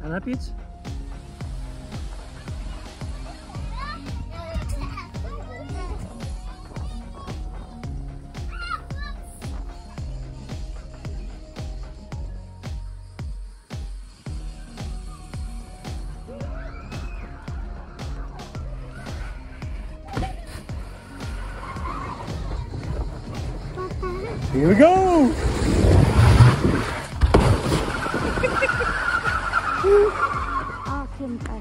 En heb je iets? Here we go! Ah, kind echt.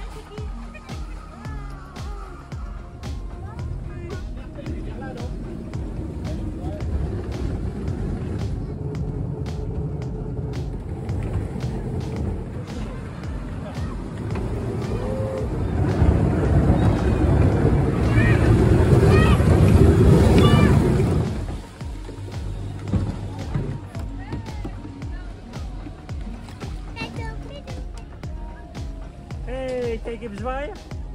Hey, kijk even zwaaien.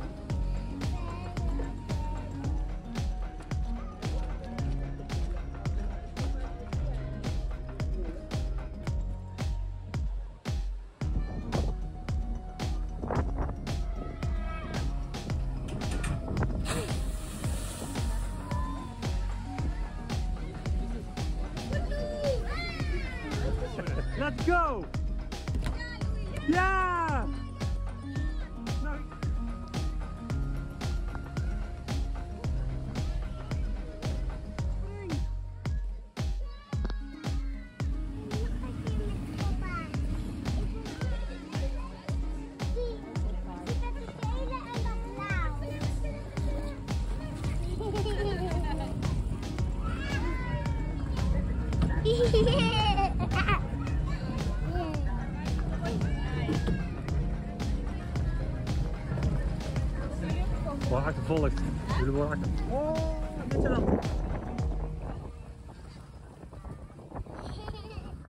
Let's go! Ja! Nou. Wordt achtervolgd. Jullie worden achtervolgd. Oh, wat is er dan?